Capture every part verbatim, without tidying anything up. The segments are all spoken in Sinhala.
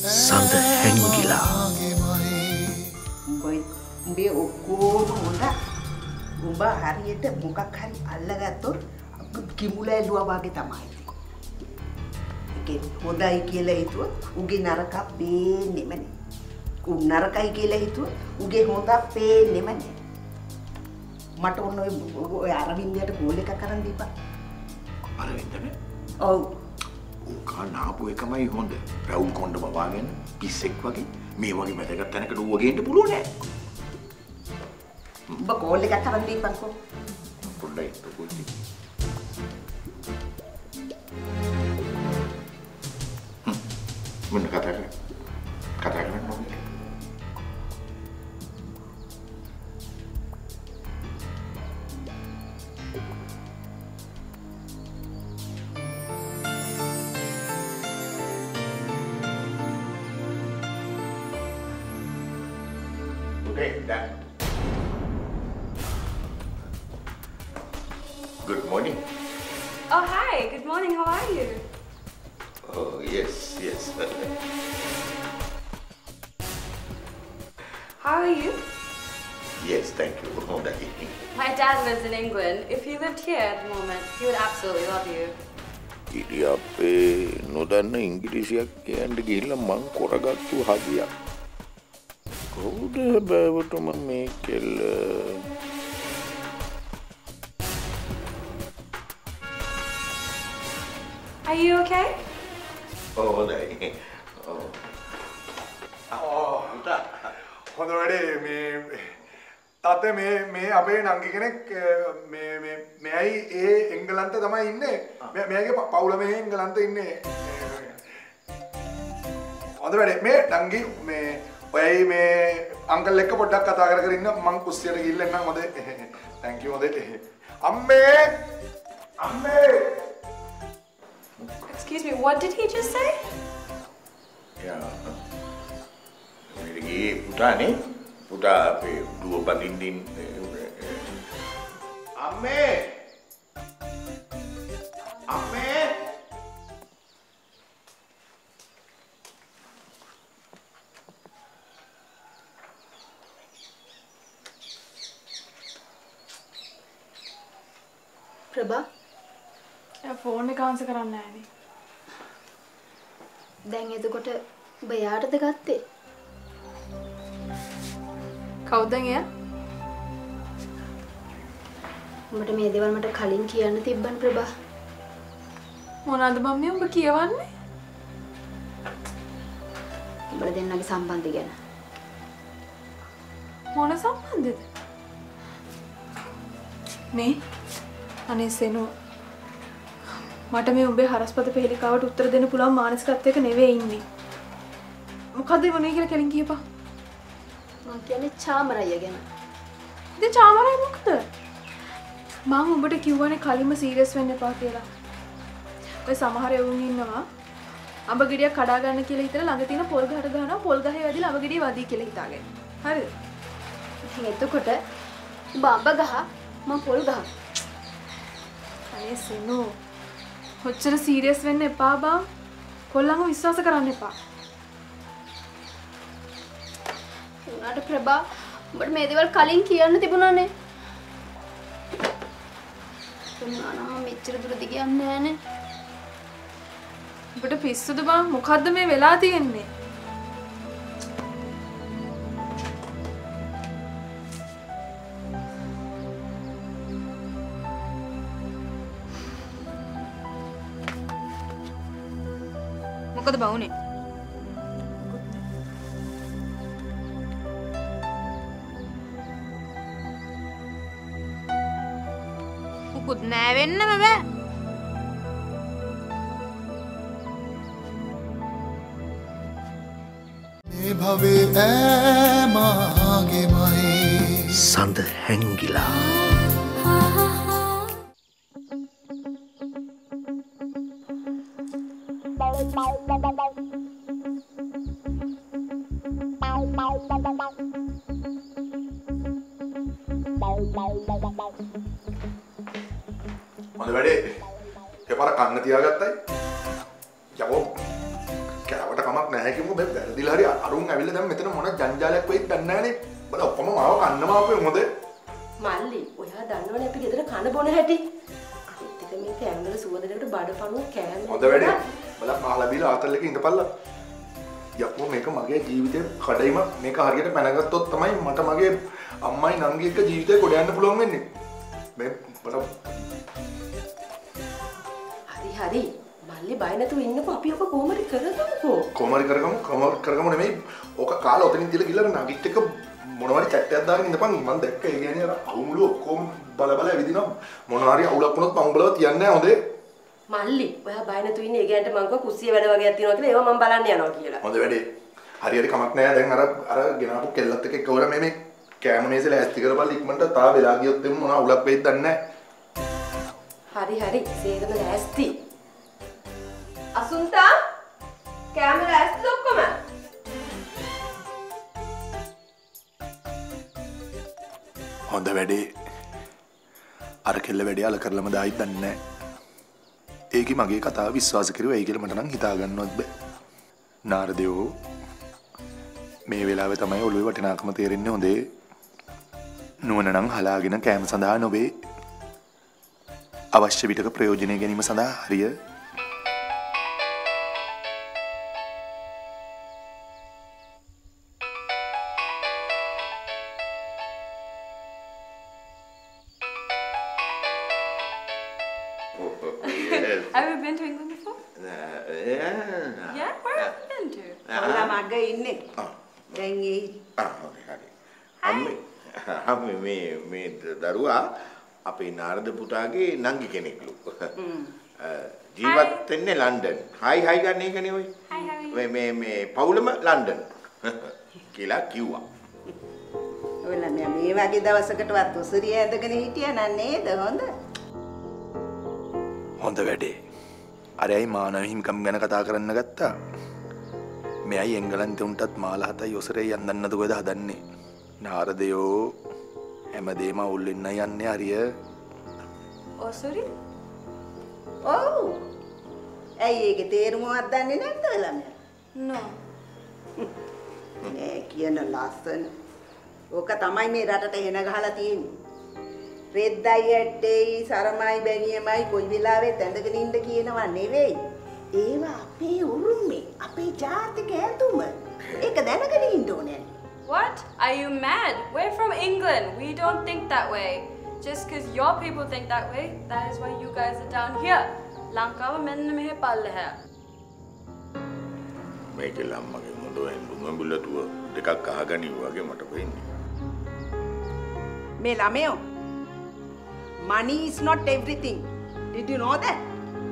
Sanda Hangila. උඹේ ඔක්කොම හොඳ උඹ හරියට මොකක් හරි අල්ලගත්තොත් කිඹුල ඇලුවා වගේ තමයි. ඒකේ හොඳයි කියලා හිතුවොත් උගේ නරකක් පේන්නෙම නෑ. උ නරකයි කියලා හිතුවොත් උගේ හොඳක් පේන්නෙම නෑ. මට ඔන්න ඔය අරවින්දයට කෝල් එකක් කරන් දීපන්. අරවින්දනේ? ඔව්. කානාපු එකමයි හොඳ. රවුල් කොණ්ඩ බවාගෙන පිස්සෙක් වගේ මේ වගේ වැදගත් තැනකට ඌව ගේන්න පුළුවන් නෑ. ඔබ කෝල් එකක් කරන් දීපන්කෝ. පොඩ්ඩයි පොඩ්ඩයි. හ්ම්. මොන කතා කරන්නේ? කතා කරන්නේ මොකද? Okay, done. Good morning. Oh, hi. Good morning. How are you? Oh, yes, yes. How are you? Yes, thank you. My dad lives in England. If he lived here at the moment, he would absolutely love you. ඉරියප්පේ නොදන්න ඉංග්‍රීසියක් කියන්න ගිහිල්ලා මං කරගත්තු හදියක්. කවුද බෑවටම මේ කෙල්ල? Are you okay? Oh, හොඳයි. ඔව්. ඔව් පුතා. හොඳ වැඩේ මේ තාත්තේ මේ මේ අපේ නංගි කෙනෙක් මේ මේ මෙයයි ඒ එංගලන්තේ තමයි ඉන්නේ. මෙයාගේ පවුල මේ එංගලන්තේ ඉන්නේ. හොඳ වැඩේ මේ නංගි මේ ඔයයි මේ අංකල් එක්ක පොඩ්ඩක් කතා කර කර ඉන්න මං කුස්සියට ගිහිල්ලා එන්නම් හොඳේ. thank you හොඳේ. අම්මේ අම්මේ Excuse me, what did he just say? Yeah. මේකේ පුතානේ පුතා අපේ දුව බඳින්දින් අම්මේ අම්මේ ප්‍රභා එයා ෆෝන් එක ආන්සර් කරන්නේ නැහැ නේ. දැන් එතකොට ඔබ යාටද ගත්තේ? කවුද එයා? උඹට මේ දේවල් මට කලින් කියන්න තිබ්බන් ප්‍රභා. මොනවාද මම්මී උඹ කියවන්නේ? උඹලා දෙන්නගේ සම්බන්ධය ගැන. මොන සම්බන්ධද? මේ අනේ සෙනෝ මට මේ උඹේ හරස්පත පෙහෙලිකාවට උත්තර දෙන්න පුළුවන් මානසිකත්වයක නෙවෙයි ඉන්නේ. මොකද්ද වුනේ කියලා කෙලින් කියපන්. මං කියන්නේ චාමරය ගැන. ඉතින් චාමරය මොකද? මම උඹට කිව්වනේ කලින්ම සීරියස් වෙන්න එපා කියලා. ඔය සමහර එවුන් ඉන්නවා අඹ ගෙඩියක් කඩා ගන්න කියලා හිතලා ළඟ තියෙන පොල් ගහට ගහනවා පොල් ගහේ වැදිලා අඹ ගෙඩිය වදී කියලා හිතාගෙන. හරිද? ඉතින් එතකොට උඹ අඹ ගහ මං පොල් ගහ. අනේ සෙනෝ කොච්චර සීරියස් වෙන්න එපා බං. කොල්ලන්ව විශ්වාස කරන්න එපා. උනාට ප්‍රභා උඹට මේ දේවල් කලින් කියන්න තිබුණානේ. උනානම් මෙච්චර දුර දිග යන්නේ නැහනේ. උඹට පිස්සුද බං? මොකද්ද මේ වෙලා තියෙන්නේ? මොකද බවුනේ? මුකුත් නෑ වෙන්නම බෑ. මේ භවේ ඈ මාගේමයි. Sanda Hangila. හොඳ වැඩේ. එකපාර කන්න තියාගත්තයි. යකෝ කෑවට කමක් නැහැ කිව්ව හිතන්නකෝ බෑ වැරදිලා හරි අරුන් ඇවිල්ලා දැන් මෙතන මොන ජංජාලයක් වෙයිද දන්නේ නැහනේ. බල ඔක්කොම මාව කන්නම ආපේ මොකද? මල්ලි ඔයා දන්නවනේ අපි ගෙදර කන බොන හැටි. අනිත් එක මේ කෑමවල සුවඳකට බඩපණුව කෑම. හොඳ වැඩේ. බලක් මාලා බීලා ආතල් එකේ ඉඳපල්ලා. යකෝ මේක මගේ ජීවිතේ කඩයිම මේක හරියට පැනගත්තොත් තමයි මට මගේ අම්මයි නංගි එක්ක ජීවිතේ ගොඩ යන්න පුළුවන් වෙන්නේ. මේ බල හරි හරි මල්ලි බය නැතුව ඉන්නකෝ අපි ඔක කොහොමද කරගමුකෝ. කොහොමද කරගමු කොහොමද කරගමු නෙමෙයි. ඔක කාලා ඔතනින් තියලා ගිහලා නගිත් එක මොනවාරි චැට්ටයක් දාගෙන ඉඳපන්. මම දැක්ක ඒ කියන්නේ අර අවුමුළු ඔක්කොම බල බල ඇවිදිනවා. මොනවාරි අවුලක් වුණොත් මම උඹලව තියන්නේ නැහැ හොඳේ. මල්ලි ඔයා බය නැතුව ඉන්නේ. ඒ ගෑන්ට මං කිව්වා කුස්සිය වැඩ වගේක් තියෙනවා කියලා. ඒවා මම බලන්න යනවා කියලා. හොඳ වැඩේ. හරි හරි කමක් නැහැ. දැන් අර අර ගෙනාපු කෙල්ලත් එක්ක එකවර මේ මේ කෑම මේසේ ලෑස්ති කරපල්ලා ඉක්මනට තා වෙලා ගියොත් එමු මොනවා උලක් වෙයිද දන්නේ නැහැ. හරි හරි සේරම ලෑස්ති. අසුන්තා කෑම ලෑස්ති ඔක්කොම. හොඳ වැඩේ. අර කෙල්ල වැඩේ අල කරලම දායිද දන්නේ නැහැ. ඒකි මගේ කතාව විශ්වාස කරුවා ඒ කියලා මට නම් හිතා ගන්නවත් බෑ. නාරදයෝ මේ වෙලාවේ තමයි ඔළුවේ වටිනාකම තේරෙන්නේ හොඳේ. නුවණ නම් හලාගෙන කෑම සඳහා නොවේ. අවශ්‍ය විටක ප්‍රයෝජනය ගැනීම සඳහා හරිය. Have you been to England before? Uh, yeah. Yeah? Where have you been to? ඔයා මග ඉන්නේ. දැන් ඒ ආ හරි හරි. අම්මේ අම්මේ මේ මේ දරුවා අපේ නාරද පුතාගේ නංගි කෙනෙක්ලු. ජීවත් වෙන්නේ ලන්ඩන්. හයි හයි ගන්න එකනේ ඔය. Hi, how are you? මේ මේ මේ පවුලම ලන්ඩන් කියලා කිව්වා. ඔයාලා මේ මේ වගේ දවසකටවත් උසරිය ඇඳගෙන හිටියා නෑ නේද? හොඳ. හොඳ වැඩේ. අරයි මානව හිමිකම් ගැන කතා කරන්න ගත්තා. මෙයයි එංගලන්තේ උන්ටත් මාලා හතයි ඔසරේ යන්නන්නද කොහෙද හදන්නේ. නාරදයෝ හැමදේම අවුල් වෙන්න යන්නේ හරිය. Oh, sorry? ඔව්. ඇයි ඒකේ තේරුමවත් දන්නේ නැද්ද ළමයා? No. නෑ කියන ලස්සන. ඕක තමයි මේ රටට එන ගහලා තියෙන්නේ. රෙද්දයි ඇට්ටේයි සරමයි බැනියමයි කොයි වෙලාවෙත් ඇඳගෙන ඉන්න කියනවා නෙවෙයි. ඒවා අපේ උරුමේ අපේ ජාතික ඇඳුම. ඒක දැනගෙන ඉන්න ඕනේ. What? Are you mad? We're from England. We don't think that way. Just because your people think that way, that is why you guys are down here. Lanka menna mehe pallaha. මේක ළම්මගේ මොඳෙන් දුඟඹුලටුව දෙකක් අහගනි වගේ මට වෙන්නේ. මේ ළමයෝ money is not everything. Did you know that?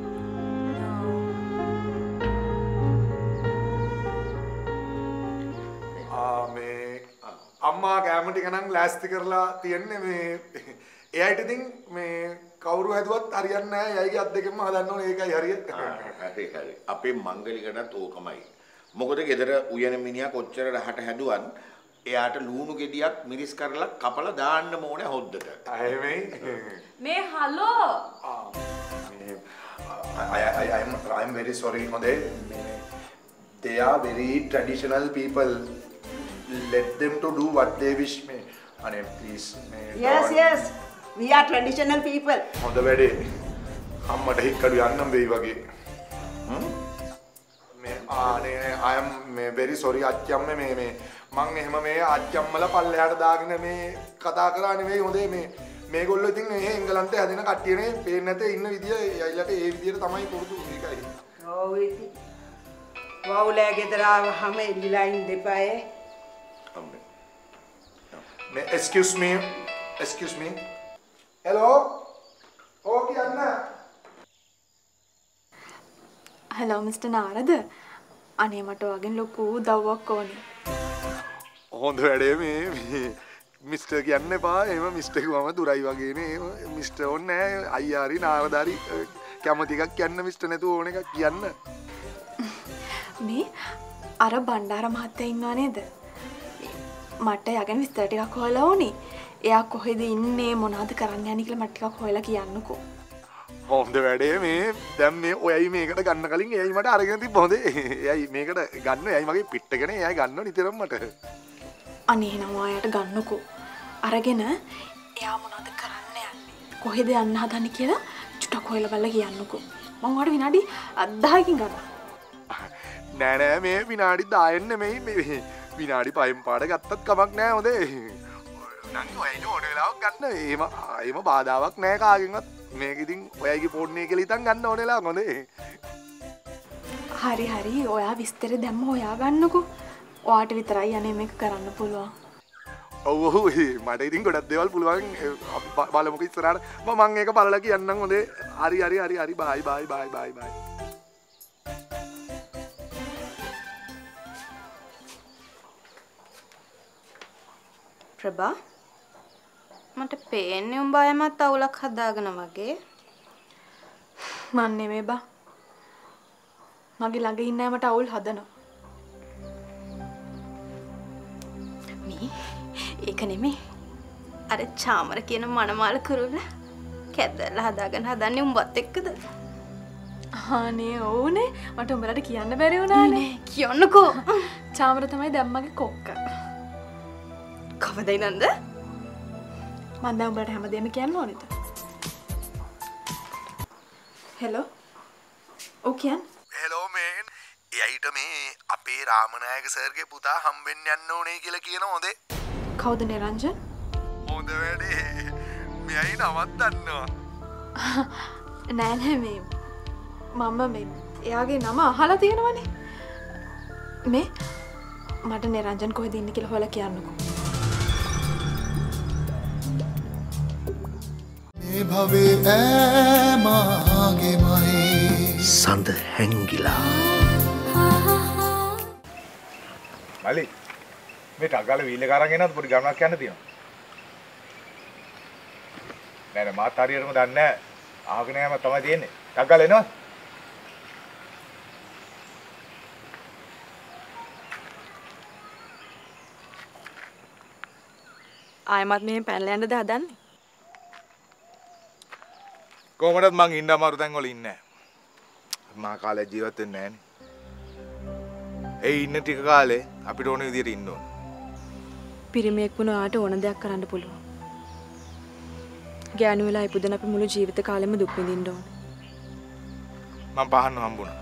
මේ අම්මා කැම ටික නම් ලෑස්ති කරලා තියන්නේ මේ එයාට ඉතින් මේ කවුරු හැදුවත් හරියන්නේ නැහැ. එයාගේ අත් දෙකෙන්ම හදන්න ඕනේ. ඒකයි හරිය. හරි හරි. අපේ මංගලිකටත් ඕකමයි. මොකද ගෙදර උයන මිනිහා කොච්චර රහට හැදුවන් එයාට ලුණු ගෙඩියක් මිරිස් කරලා කපලා දාන්න ඕනේ හොද්දට. අයමයි. Me hello. I I I am I am very sorry හොඳේ. They are very traditional people. Let them to do what they wish me. Ane please me. Yes yes. We are traditional people. හොඳ වැඩේ. අම්මට හික්කඩු යන්නම් වෙයි වගේ. හ්ම්? මේ ආනේ I am මේ very sorry අච්චම්ම මේ මේ මං එහෙම මේ අච්චම්මල පල්ලෙහාට දාගෙන මේ කතා කරා නෙවෙයි හොඳේ මේ මේගොල්ලෝ ඉතින් මේ එංගලන්තේ හැදෙන කට්ටියනේ පේන්නේ නැතේ ඉන්න විදිය අයිලට ඒ විදියට තමයි පුරුදු මේකයි. ඔව් ඉතින්. වවුලෑ ගෙදර ආවම එල්ලිලා ඉන්න දෙපායේ. අම්මේ. මේ excuse me excuse me. hello. ඕ කියන්න. hello Mister Narada. අනේ මට වගේ ලොකු උදව්වක් ඕනේ. හොඳ වැඩේ මේ මිස්ටර් කියන්න එපා. එහෙම මිස්ටර් කිව්වම දුරයි වගේනේ. එහෙම මිස්ටර් ඕනේ නැහැ. අයියා හරි නාරදාරි කැමති එකක් කියන්න මිස්ටර් නැතුව ඕන එකක් කියන්න. මේ අර බණ්ඩාර මහත්තයා ඉන්නවා නේද? මට යගෙන විස්තර ටිකක් හොයලා ඕනේ. එයා කොහෙද ඉන්නේ මොනවද කරන්න යන්නේ කියලා මට ටිකක් හොයලා කියන්නකෝ. හොඳ වැඩේ මේ දැන් මේ ඔයයි මේකට ගන්න කලින් එයයි මට අරගෙන තිබ්බ හොඳේ. එයයි මේකට ගන්න එයයි මගේ පිට්ටගෙන එයයි ගන්නවා නිතරම මට. අනේ එහෙනම් ඔයාට ගන්නකෝ. අරගෙන එයා මොනවද කරන්න යන්නේ? කොහෙද යන්න හදන්නේ කියලා චුට්ටක් හොයලා බලලා කියන්නකෝ. මම ඔයාට විනාඩි දහයකින් ගන්නවා. නෑ නෑ මේ විනාඩි දහයෙන් නෙමෙයි මේ විනාඩි පහෙන් පාඩ ගත්තත් කමක් නෑ හොඳේ. නංගි ඔයයි ඕන වෙලාවක් ගන්න. එහෙම එහෙම බාධාවක් නෑ කාගෙන්වත්. මේක ඉතින් ඔයයිගේ ෆෝන් එකේ කියලා ඉතින් ගන්න ඕන වෙලාවක් හොඳේ. හරි හරි ඔයා විස්තර දැම්ම හොයා ගන්නකෝ. ඔයාට විතරයි අනේ මේක කරන්න පුළුවන්. ඔව් ඔව් මට ඉතින් ගොඩක් දේවල් පුළුවන්. බලමුකෝ ඉස්සරහට මම මම ඒක බලලා කියන්නම් හොඳේ. හරි හරි හරි හරි බයි බයි බයි බයි බයි. ප්‍රභා මට පේන්නේ උඹ අයමත් අවුලක් හදාගෙන වගේ. මන් නෙමෙයි බා. මගේ ළඟ ඉන්න අය මට අවුල් හදනවා. මේ ඒක නෙමෙයි. අර චාමර කියන මනමාල කුරුල්ල කැදලා හදාගෙන හදන්නේ උඹත් එක්කද? අනේ ඕනේ මට උඹලට කියන්න බැරි වුණානේ. කියන්නකෝ. චාමර තමයි දැම්මගේ කොක්ක. කවදයි නන්ද? මම දැන් උඹලට හැමදේම කියන්න ඕනේද? හෙලෝ. ඔව් කියන්න. හෙලෝ මේන්. එයිට මේ අපේ රාමනායක සර්ගේ පුතා හම්බෙන්න යන්න ඕනේ කියලා කියන හොඳේ. කවුද නිරංජන්? හොඳ වැඩේ. මෙයයි නමක් දන්නවා. නෑ නෑ මේ මම මේ එයාගේ නම අහලා තියෙනවනේ. මේ මට නිරංජන් කොහෙද ඉන්නේ කියලා හොයලා කියන්නකෝ. මේ භවේ ඈමාගේමයි සඳ හැංගිලා. මලි මේ ටග්ගාල වීල් එක අරන් එනවද පොඩි ගමනක් යන්න තියෙනවා. නෑ නෑ මාත් හරියටම දන්නේ නෑ. ආගෙන යෑම තමයි තියෙන්නේ. ටග්ගාල එනවද? ආයමත් මෙහෙම පැනලා යන්නද හදන්නේ? කොහොමදත් මං ඉන්න අමාරු තැන් වල ඉන්නේ නෑ. මා කාලේ ජීවත් වෙන්නේ නෑනේ. ඒ ඉන්න ටික කාලේ අපිට ඕන විදියට ඉන්න ඕන. පිරිමියෙක් වුණ ඔයාට ඕන දෙයක් කරන්න පුළුවන්. ගෑනු වෙලා ඉපදුන අපි මුළු ජීවිත කාලෙම දුක් විඳින්න ඕන. මං පහන්න හම්බුණා.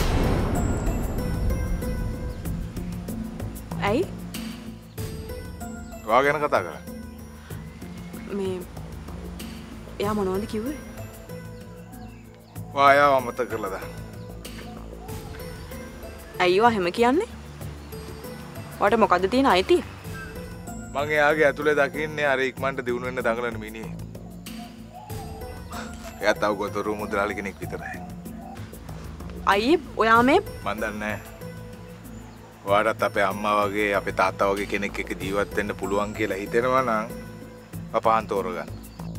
ඇයි? ඔයා ගැන කතා කරන්නේ. මේ එයා මොනවද කිව්වේ? වායාව අමතක කරලා දාන්න. අයියෝ එහෙම කියන්නේ? ඔයාට මොකද්ද තියෙන අයිතිය? මං එයාගේ ඇතුලේ දකින්නේ අර ඉක්මනට දිනු වෙන්න දඟලන මිනිහෙක්. එයා තව ගොතරු මුද්‍රාලි කෙනෙක් විතරයි. අයියේ ඔයා මේ මන් දන්නේ නැහැ. ඔයාටත් අපේ අම්මා වගේ අපේ තාත්තා වගේ කෙනෙක් එක්ක ජීවත් වෙන්න පුළුවන් කියලා හිතෙනවා නම් අපහන් තෝරගන්න.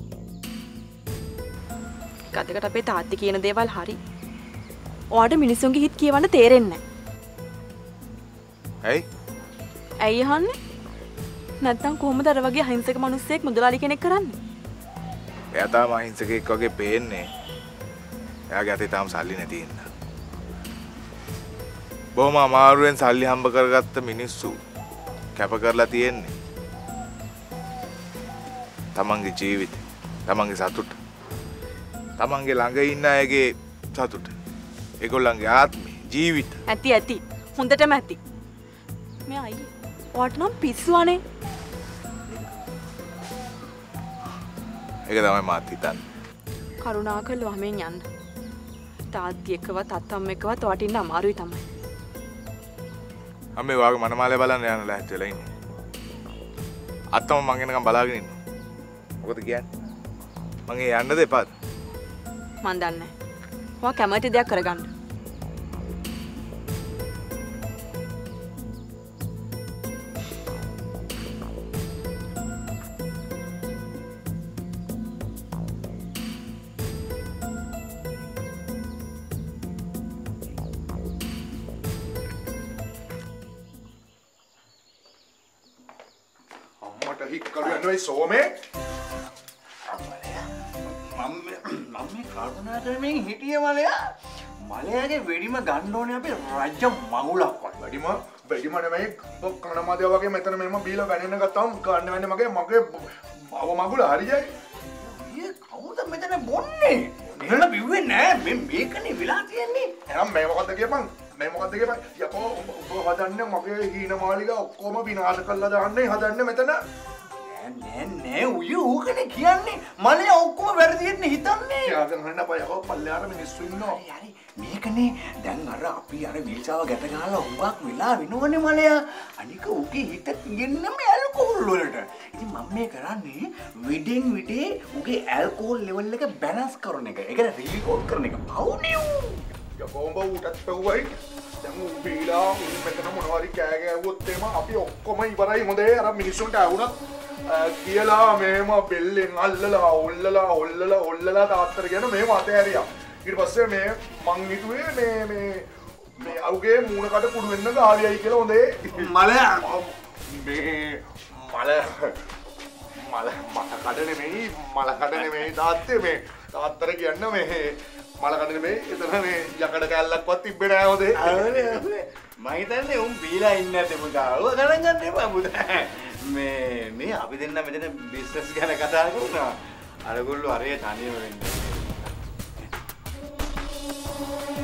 කතකට අපේ තාත්ති කියන දේවල් හරි. ඔයාට මිනිස්සුන්ගේ හිත කියවන්න තේරෙන්නේ නැහැ. ඇයි? ඇයි අහන්නේ? නැත්තම් කොහොමද අර වගේ අහිංසක මිනිස්සෙක් මුදලාලි කෙනෙක් කරන්නේ? එයා තාම අහිංසකෙක් වගේ පේන්නේ. එයාගේ අතේ තාම සල්ලි නැති ඉන්න. බොහොම අමාරුවෙන් සල්ලි හම්බ කරගත්ත මිනිස්සු කැප කරලා තියෙන්නේ. තමන්ගේ ජීවිතේ, තමන්ගේ සතුට, තමන්ගේ ළඟ ඉන්න අයගේ සතුට, ඒගොල්ලන්ගේ ආත්මේ, ජීවිත. ඇති ඇති. හොඳටම ඇති. මේ අයියේ ඔයාට නම් පිස්සුවනේ. ඒක තමයි මාත් හිතන්නේ. කරුණාකරලා වහමෙන් යන්න. තාත්ති එක්කවත් අත්තම්ම එක්කවත් ඔයාට ඉන්න අමාරුයි තමයි. අම්මේ වාගේ මනමාලේ බලන්න යන්න ලෑස්ති වෙලා ඉන්නේ. අත්තම මං එනකම් බලාගෙන ඉන්නවා. මොකද කියන්නේ? මං ඒ යන්නද එපාද? මන් දන්නේ නැහැ. ඔයා කැමති දෙයක් කරගන්න. අම්මට හික්කලු යනවා ඒ සෝමේ. මම මම මේ කල්පනා කරමින් හිටියේ මලයා. මලයාගේ වෙඩිම ගන්න ඕනේ අපි රජ මගුලක් වගේ. වැඩිම වැඩිම නෙමෙයි කනමාදියා වගේ මෙතන මෙහෙම බීලා වැනෙන්න ගත්තාම ගන්න වෙන්නේ මගේ මගේ අව මගුල හරියයි. ඊයේ කවුද මෙතන බොන්නේ? එහෙම බිව්වේ නෑ. මේ මේකනේ වෙලා තියෙන්නේ. එහෙනම් මේ මොකද්ද කියපන්? මේ මොකද්ද කියපන්? යකෝ ඔබ හදන්නේ මගේ හීන මාලිගා ඔක්කොම විනාශ කරලා දාන්නේ හදන්නේ මෙතන. නෑ නෑ නෑ උය ඌකනේ කියන්නේ. මලයා ඔක්කොම වැරදියෙත් හිතන්නේ. යාගෙන හන්න බය යකෝ පල්ලෙහාට මිනිස්සු ඉන්නවා. හරි මේකනේ දැන් අර අපි අර විල්සාව ගැට ගහලා උඹක් වෙලා වෙනවනේ මලයා. අනික ඌගේ හිත තියෙන්නම ඇල්කොහොල් වලට. ඉතින් මම මේ කරන්නේ විඩෙන් විඩේ ඌගේ ඇල්කොහොල් ලෙවල් එක බැලන්ස් කරන එක. ඒක රීකෝඩ් කරන එක. පවුනේ ඌ. යකෝ උඹ ඌටත් පෙව්වයි. දැන් ඌ බීලා ඌ මෙතන මොනවාරි කෑ ගෑවුවොත් එහෙම අපි ඔක්කොම ඉවරයි. හොඳේ අර මිනිස්සුන්ට ඇහුණත් කියලා මෙහෙම බෙල්ලෙන් අල්ලලා ඔල්ලලා ඔල්ලලා ඔල්ලලා තාත්තර කියන මේව අතෑරියා. ඊට පස්සේ මේ මං හිතුවේ මේ මේ මේ අවුගේ මූණකට කුඩු වෙන්න ගාවියයි කියලා හොඳේ. මලයා මේ මල මල මල කඩ නෙමෙයි මල කඩ නෙමෙයි තාත්තේ මේ තාත්තර කියන්න මේ මල කඩ නෙමෙයි එතන මේ යකඩ කැල්ලක්වත් තිබ්බේ නෑ හොඳේ. මම හිතන්නේ උන් බීලා ඉන්නේ නැතේ පුතා. ඔය ගණන් ගන්න එපා පුතා. මේ මේ අපි දෙන්න මෙතන බිස්නස් ගැන කතා කරනවා. අරගොල්ලෝ අරේ තනියම වෙන්නේ.